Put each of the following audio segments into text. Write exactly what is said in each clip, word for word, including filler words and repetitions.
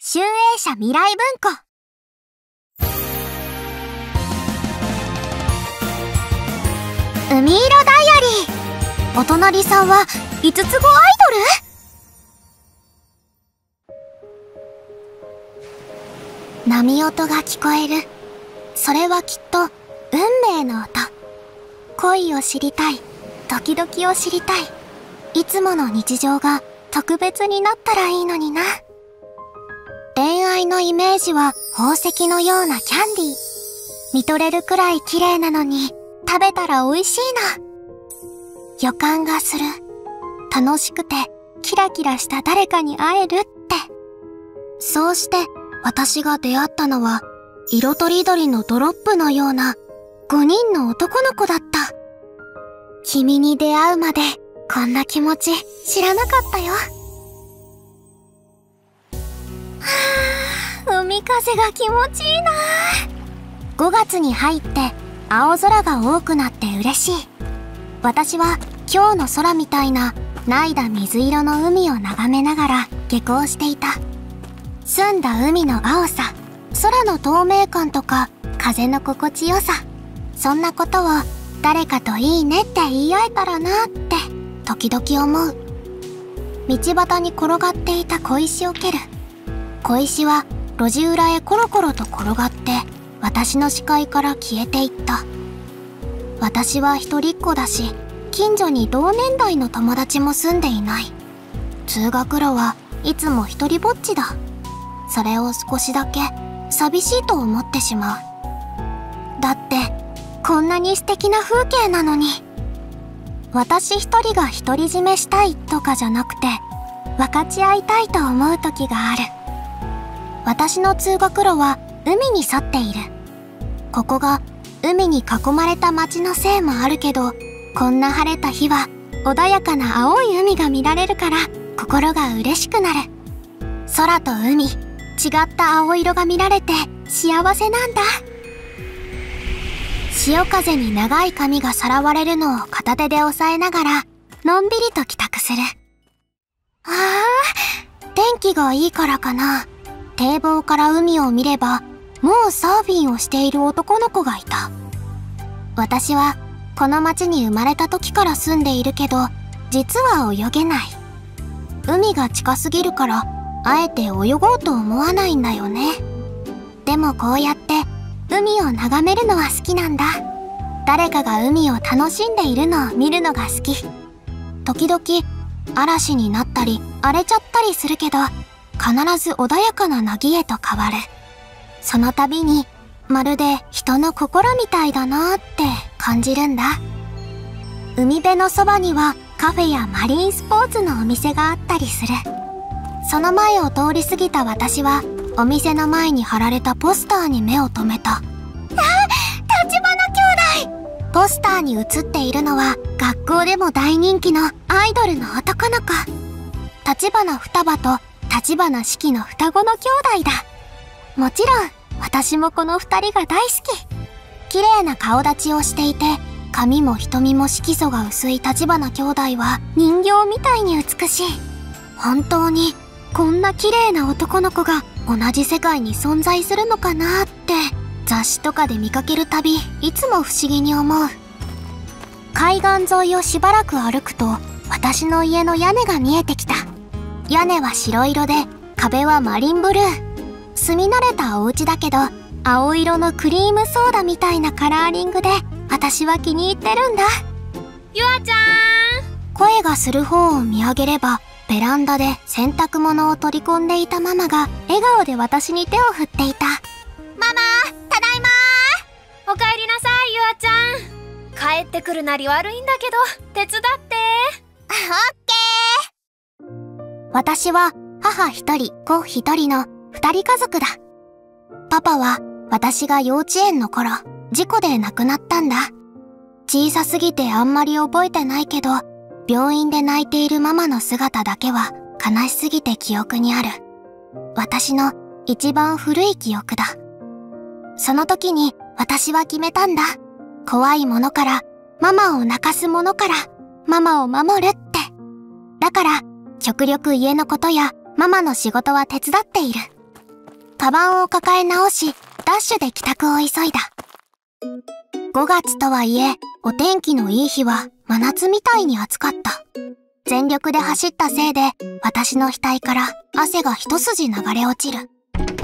集英社未来文庫。海色ダイアリー。お隣さんはいつつごアイドル？波音が聞こえる。それはきっと運命の音。恋を知りたい、時々を知りたい。いつもの日常が特別になったらいいのにな。恋愛のイメージは宝石のようなキャンディー。見とれるくらい綺麗なのに食べたら美味しいな。予感がする。楽しくてキラキラした誰かに会えるって。そうして私が出会ったのは色とりどりのドロップのようなごにんの男の子だった。君に出会うまでこんな気持ち知らなかったよ。はぁ、海風が気持ちいいな。ごがつに入って青空が多くなって嬉しい。私は今日の空みたいなないだ水色の海を眺めながら下校していた。澄んだ海の青さ、空の透明感とか風の心地よさ、そんなことを誰かといいねって言い合えたらなって時々思う。道端に転がっていた小石を蹴る。小石は路地裏へコロコロと転がって私の視界から消えていった。私は一人っ子だし、近所に同年代の友達も住んでいない。通学路はいつも一人ぼっちだ。それを少しだけ寂しいと思ってしまう。だってこんなに素敵な風景なのに。私一人が独り占めしたいとかじゃなくて、分かち合いたいと思う時がある。私の通学路は海に沿っている。ここが海に囲まれた街のせいもあるけど、こんな晴れた日は穏やかな青い海が見られるから心が嬉しくなる。空と海、違った青色が見られて幸せなんだ。潮風に長い髪がさらわれるのを片手で押さえながらのんびりと帰宅する。ああ、天気がいいからかな。堤防から海を見ればもうサーフィンをしている男の子がいた。私はこの町に生まれた時から住んでいるけど、実は泳げない。海が近すぎるからあえて泳ごうと思わないんだよね。でもこうやって海を眺めるのは好きなんだ。誰かが海を楽しんでいるのを見るのが好き。時々嵐になったり荒れちゃったりするけど、必ず穏やかな凪へと変わる。その度にまるで人の心みたいだなーって感じるんだ。海辺のそばにはカフェやマリンスポーツのお店があったりする。その前を通り過ぎた私はお店の前に貼られたポスターに目を留めた。あ、橘兄弟。ポスターに写っているのは学校でも大人気のアイドルの男の子、橘双葉と橘四季の双子の兄弟だ。もちろん私もこの二人が大好き。綺麗な顔立ちをしていて、髪も瞳も色素が薄い橘兄弟は人形みたいに美しい。本当にこんな綺麗な男の子が同じ世界に存在するのかなって雑誌とかで見かけるたびいつも不思議に思う。海岸沿いをしばらく歩くと私の家の屋根が見えてきた。屋根は白色で壁はマリンブルー。住み慣れたお家だけど青色のクリームソーダみたいなカラーリングで私は気に入ってるんだ。 ゆあちゃん。 声がする方を見上げればベランダで洗濯物を取り込んでいたママが笑顔で私に手を振っていた。 ママ、ただいまー。おかえりなさい、ゆあちゃん。帰ってくるなり悪いんだけど手伝って。 オッケー。私は母一人子一人の二人家族だ。パパは私が幼稚園の頃事故で亡くなったんだ。小さすぎてあんまり覚えてないけど、病院で泣いているママの姿だけは悲しすぎて記憶にある。私の一番古い記憶だ。その時に私は決めたんだ。怖いものから、ママを泣かすものから、ママを守るって。だから極力家のことやママの仕事は手伝っている。 カバンを抱え直し、ダッシュで帰宅を急いだ。ごがつとはいえ、お天気のいい日は真夏みたいに暑かった。全力で走ったせいで、私の額から汗が一筋流れ落ちる。ママー、帰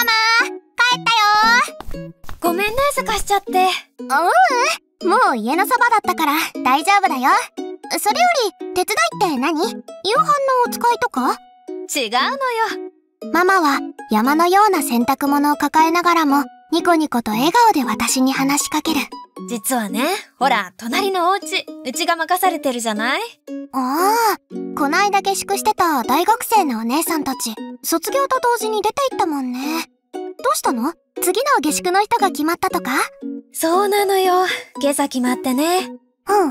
ったよー。 ごめんね、すかしちゃって。 ううん、もう家のそばだったから大丈夫だよ。それより、手伝いって何？夕飯のお使いとか？ 違うのよ。 ママは山のような洗濯物を抱えながらも、ニコニコと笑顔で私に話しかける。 実はね、ほら、隣のお家、うちが任されてるじゃない？ ああ、こないだ下宿してた大学生のお姉さんたち、卒業と同時に出て行ったもんね。どうしたの？次の下宿の人が決まったとか？ そうなのよ。今朝決まってね。 うんうん。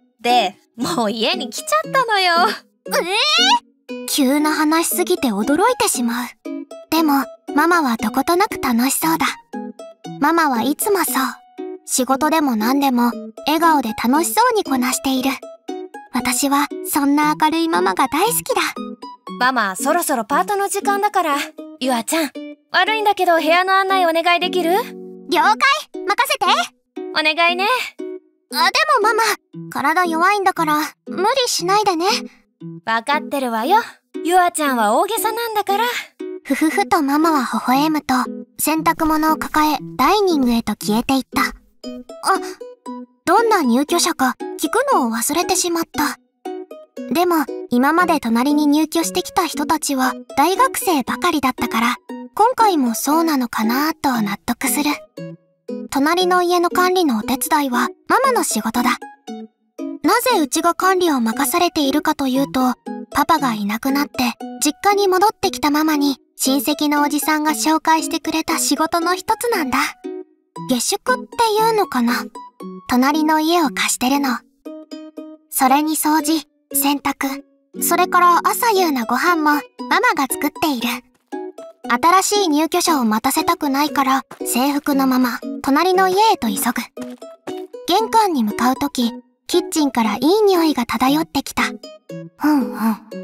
で、もう家に来ちゃったのよ。 えー、急な話すぎて驚いてしまう。でも、ママはどことなく楽しそうだ。ママはいつもそう。仕事でも何でも、笑顔で楽しそうにこなしている。私は、そんな明るいママが大好きだ。 ママ、そろそろパートの時間だから、ゆあちゃん、悪いんだけど部屋の案内お願いできる？ 了解！任せて！ お願いね。 あ、でもママ、体弱いんだから、無理しないでね。 わかってるわよ。ゆあちゃんは大げさなんだから。 ふふふとママは微笑むと、洗濯物を抱え、ダイニングへと消えていった。あ、どんな入居者か聞くのを忘れてしまった。でも、今まで隣に入居してきた人たちは大学生ばかりだったから、今回もそうなのかなと納得する。隣の家の管理のお手伝いはママの仕事だ。なぜうちが管理を任されているかというと、パパがいなくなって実家に戻ってきたママに親戚のおじさんが紹介してくれた仕事の一つなんだ。下宿っていうのかな？隣の家を貸してるの。それに掃除、洗濯、それから朝夕のご飯もママが作っている。新しい入居者を待たせたくないから制服のまま隣の家へと急ぐ。玄関に向かうとき、キッチンからいい匂いが漂ってきた。うんうん。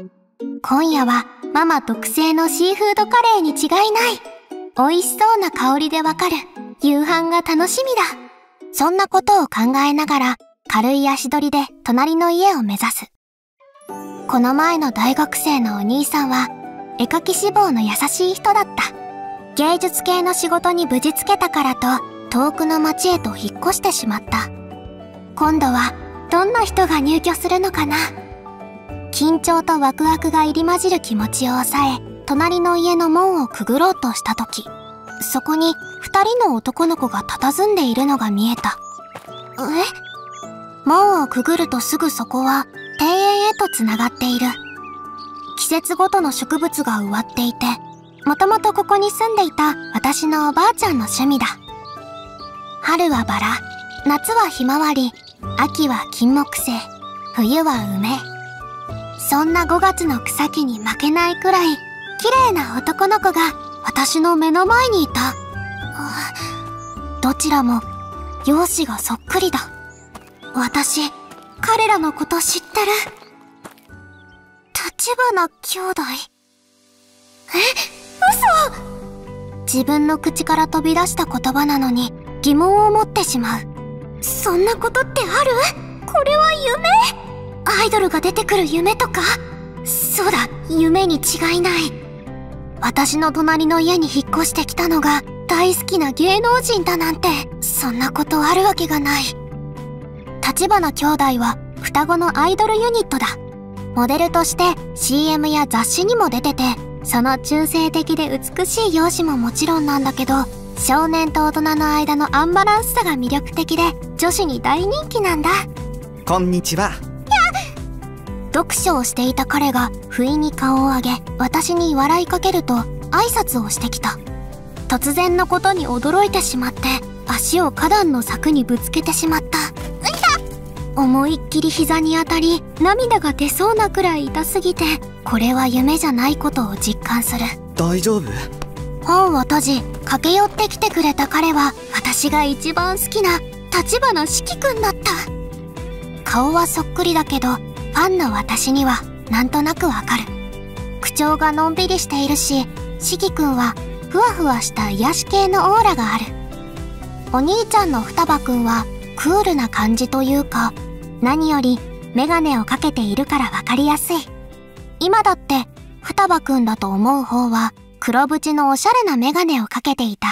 今夜はママ特製のシーフードカレーに違いない。美味しそうな香りでわかる。夕飯が楽しみだ。そんなことを考えながら軽い足取りで隣の家を目指す。この前の大学生のお兄さんは絵描き志望の優しい人だった。芸術系の仕事に無事つけたからと遠くの町へと引っ越してしまった。今度はどんな人が入居するのかな。緊張とワクワクが入り混じる気持ちを抑え、隣の家の門をくぐろうとしたとき、そこに二人の男の子が佇んでいるのが見えた。え？門をくぐるとすぐそこは庭園へとつながっている。季節ごとの植物が植わっていて、もともとここに住んでいた私のおばあちゃんの趣味だ。春はバラ、夏はひまわり、秋は金木犀、冬は梅。そんなごがつの草木に負けないくらい綺麗な男の子が私の目の前にいた。どちらも容姿がそっくりだ。私、彼らのこと知ってる。立花兄弟。え、嘘！自分の口から飛び出した言葉なのに疑問を持ってしまう。そんなことってある？これは夢？アイドルが出てくる夢とか？そうだ、夢に違いない。私の隣の家に引っ越してきたのが大好きな芸能人だなんて、そんなことあるわけがない。立花兄弟は双子のアイドルユニットだ。モデルとして シーエム や雑誌にも出てて、その中性的で美しい容姿ももちろんなんだけど、少年と大人の間のアンバランスさが魅力的で女子に大人気なんだ。 こんにちは。 読書をしていた彼が不意に顔を上げ、私に笑いかけると挨拶をしてきた。突然のことに驚いてしまって足を花壇の柵にぶつけてしまった。思いっきり膝に当たり涙が出そうなくらい痛すぎて、これは夢じゃないことを実感する。 大丈夫？ 本を閉じ駆け寄ってきてくれた彼は私が一番好きな立花四季くんだった。顔はそっくりだけどファンの私にはなんとなくわかる。口調がのんびりしているし、四季くんはふわふわした癒し系のオーラがある。お兄ちゃんの双葉くんはクールな感じというか、何よりメガネをかけているからわかりやすい。今だって双葉くんだと思う方は黒縁のおしゃれなメガネをかけていた。は、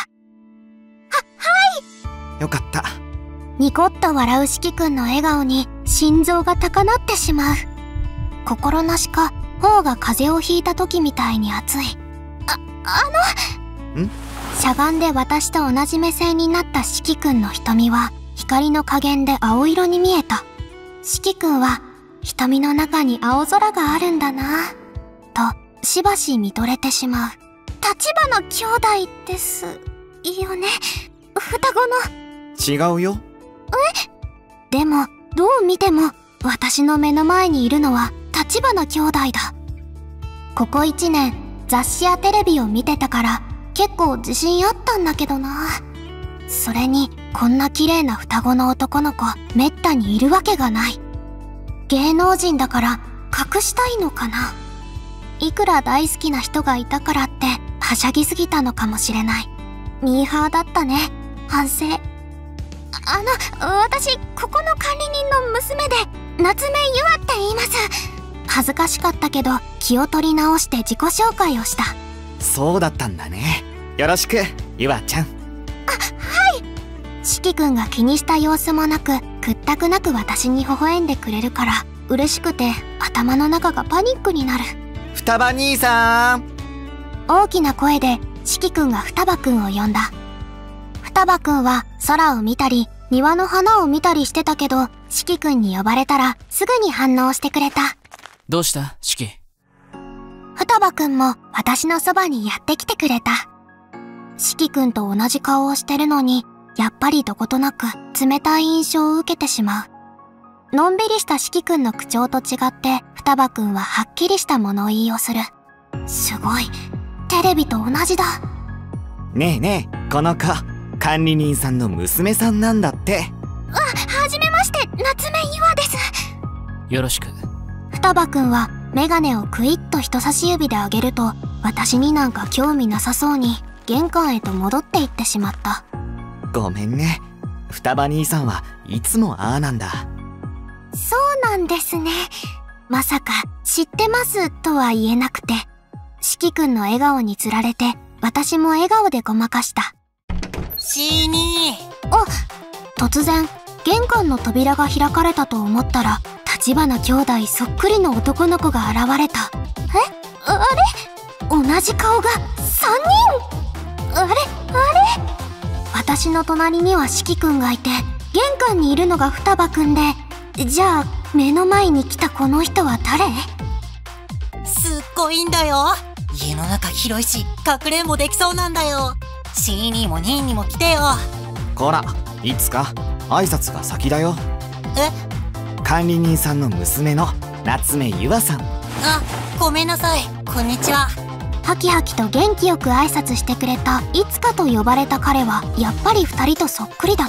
はい。 よかった。 ニコッと笑う四季くんの笑顔に心臓が高鳴ってしまう。心なしか頬が風邪をひいた時みたいに熱い。あ、あのんしゃがんで私と同じ目線になった四季くんの瞳は光の加減で青色に見えた。四季くんは瞳の中に青空があるんだなぁとしばし見とれてしまう。立花兄弟ですよね、双子の。 違うよ。 え？でもどう見ても私の目の前にいるのは立花兄弟だ。ここ一年雑誌やテレビを見てたから結構自信あったんだけどな。それにこんな綺麗な双子の男の子めったにいるわけがない。芸能人だから隠したいのかな。いくら大好きな人がいたからってはしゃぎすぎたのかもしれない。ミーハーだったね。反省。あの、私ここの管理人の娘で夏目ゆあって言います。恥ずかしかったけど気を取り直して自己紹介をした。 そうだったんだね。よろしくゆあちゃん。 あ、はい。四季くんが気にした様子もなく屈託なく私に微笑んでくれるから嬉しくて頭の中がパニックになる。 双葉兄さん。 大きな声で四季くんが双葉くんを呼んだ。双葉くんは空を見たり庭の花を見たりしてたけど、四季くんに呼ばれたらすぐに反応してくれた。 どうした四季？ 双葉くんも私のそばにやってきてくれた。四季くんと同じ顔をしてるのにやっぱりどことなく冷たい印象を受けてしまう。のんびりした四季くんの口調と違って双葉くんははっきりした物言いをする。すごい、テレビと同じだ。 ねえねえ、この子管理人さんの娘さんなんだって。 あ、はじめまして、夏目ゆあです。 よろしく。 双葉くんはメガネをクイッと人差し指で上げると私になんか興味なさそうに玄関へと戻っていってしまった。 ごめんね。双葉兄さんはいつもああなんだ。 そうなんですね。まさか知ってますとは言えなくて、四季くんの笑顔につられて私も笑顔でごまかした。 しーにー。あ、突然玄関の扉が開かれたと思ったら立花兄弟そっくりの男の子が現れた。え？あれ？同じ顔がさんにん。あれ？あれ？私の隣には四季くんがいて、玄関にいるのが双葉くんで、じゃあ目の前に来たこの人は誰？ すっごいんだよ。家の中広いしかくれんぼできそうなんだよ。しーにもにーにも来てよ。 こら、いつか挨拶が先だよ。 え？ 管理人さんの娘の夏目ゆあさん。 あ、ごめんなさい、こんにちは。 ハキハキと元気よく挨拶してくれたいつかと呼ばれた彼はやっぱり二人とそっくりだった。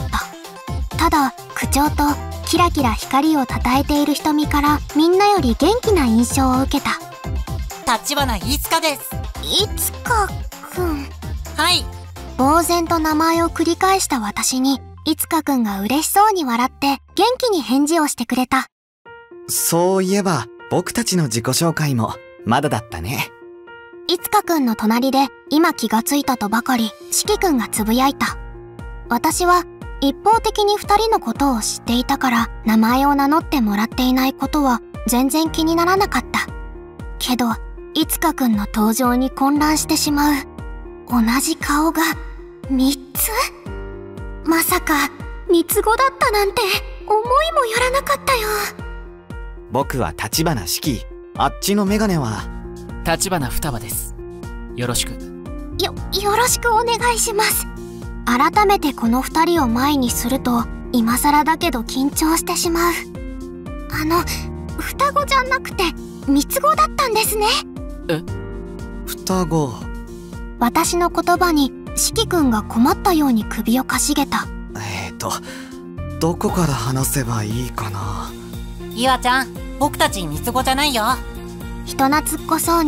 ただ口調とキラキラ光をたたえている瞳からみんなより元気な印象を受けた。 立花いつかです。 いつかくん。 はい。 呆然と名前を繰り返した私にいつかくんが嬉しそうに笑って元気に返事をしてくれた。 そういえば僕たちの自己紹介もまだだったね。 いつかくんの隣で今気がついたとばかり四季くんがつぶやいた。私は一方的に二人のことを知っていたから名前を名乗ってもらっていないことは全然気にならなかった。けどいつかくんの登場に混乱してしまう。同じ顔がみっつ？まさか三つ子だったなんて思いもよらなかったよ。 僕は立花四季。あっちのメガネは立花双葉です。よろしく。 よ、よろしくお願いします。改めてこの二人を前にすると今更だけど緊張してしまう。あの、双子じゃなくて三つ子だったんですね。 え？ 双子。 私の言葉に四季くんが困ったように首をかしげた。 えーとどこから話せばいいかな。 ゆあちゃん、僕たち三つ子じゃないよ。 人懐っこそうに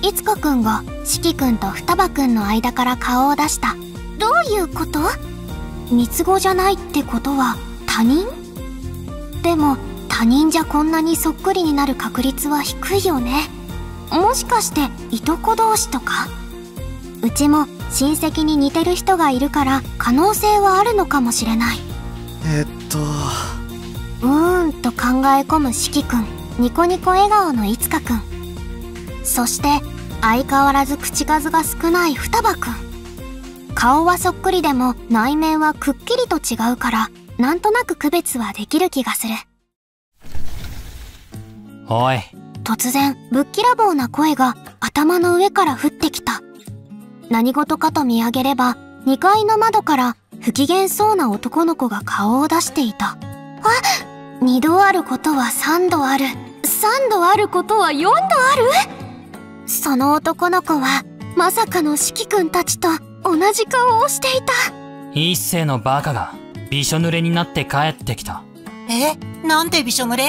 いつかくんがしきくんと双葉くんの間から顔を出した。どういうこと？三つ子じゃないってことは他人？でも他人じゃこんなにそっくりになる確率は低いよね。もしかしていとこ同士とか？うちも親戚に似てる人がいるから可能性はあるのかもしれない。 えっとうーんと考え込むしきくん、ニコニコ笑顔のいつかくん、そして相変わらず口数が少ない双葉くん。顔はそっくりでも内面はくっきりと違うからなんとなく区別はできる気がする。 おい。 突然ぶっきらぼうな声が頭の上から降ってきた。何事かと見上げればにかいの窓から不機嫌そうな男の子が顔を出していた。あ、二度あることは三度ある、三度あることは四度ある。その男の子はまさかのしきくんたちと同じ顔をしていた。 一世のバカがびしょ濡れになって帰ってきた。 え、なんでびしょ濡れ？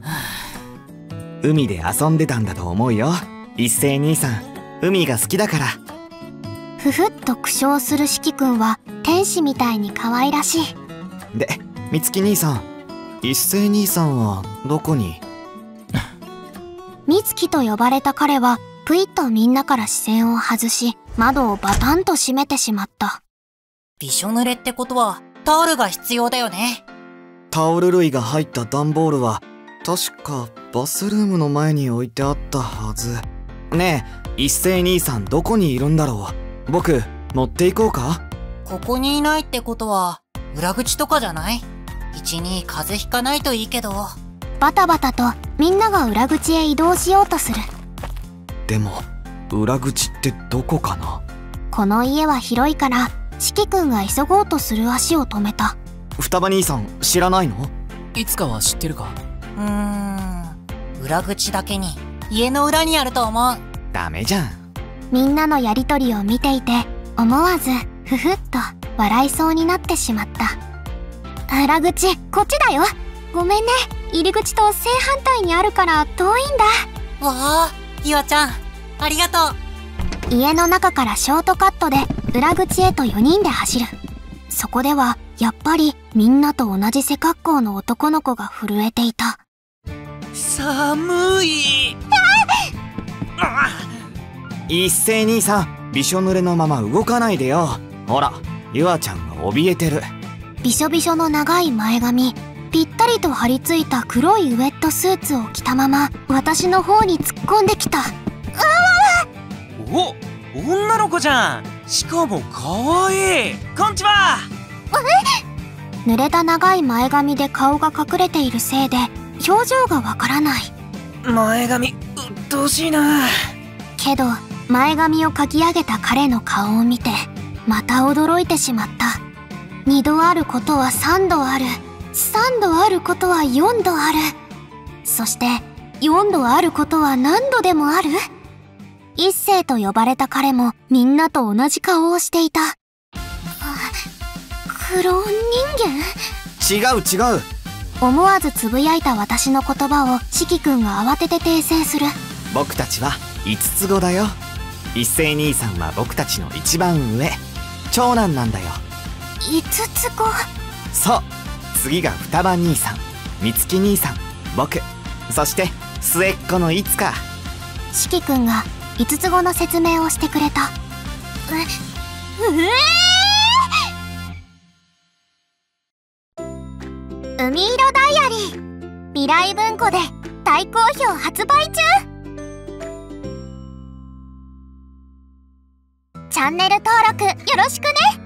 海で遊んでたんだと思うよ。一斉兄さん、海が好きだから。 ふふっと苦笑するしきくんは天使みたいに可愛らしい。 で、みつき兄さん、一斉兄さんはどこに？ みつきと呼ばれた彼はぷいっとみんなから視線を外し窓をバタンと閉めてしまった。 びしょ濡れってことはタオルが必要だよね。 タオル類が入った段ボールは確かバスルームの前に置いてあったはず。ねえ、一斉兄さんどこにいるんだろう？僕持っていこうか？ ここにいないってことは裏口とかじゃない？一に風邪ひかないといいけど。 バタバタとみんなが裏口へ移動しようとする。 でも裏口ってどこかな？ この家は広いからしきくんが急ごうとする足を止めた。 双葉兄さん知らないの？ いつかは知ってるか？ うーん、裏口だけに家の裏にあると思う。 ダメじゃん。 みんなのやりとりを見ていて思わずふふっと笑いそうになってしまった。裏口こっちだよ。ごめんね、入り口と正反対にあるから遠いんだ。 わあ、ゆあちゃんありがとう。 家の中からショートカットで裏口へとよにんで走る。そこではやっぱりみんなと同じ背格好の男の子が震えていた。 寒い。 一斉兄さん、びしょ濡れのまま動かないでよ。ほら、ゆあちゃんが怯えてる。 びしょびしょの長い前髪、ぴったりと張り付いた黒いウェットスーツを着たまま私の方に突っ込んできた。 お、女の子じゃん。しかもかわいい。こんちは。 濡れた長い前髪で顔が隠れているせいで表情がわからない。 前髪うっとうしいな。 けど前髪をかき上げた彼の顔を見てまた驚いてしまった。二度あることは三度ある、三度あることは四度ある、そして四度あることは何度でもある。一世と呼ばれた彼もみんなと同じ顔をしていた。クローン人間？ 違う違う。 思わずつぶやいた私の言葉をしきくんが慌てて訂正する。 僕たちは五つ子だよ。一斉兄さんは僕たちの一番上、長男なんだよ。 五つ子？ そう、次が双葉兄さん、みつき兄さん、僕、そして末っ子のいつか。 しきくんが五つ子の説明をしてくれた。え、うえー、海色ダイアリー、未来文庫で大好評発売中。チャンネル登録よろしくね。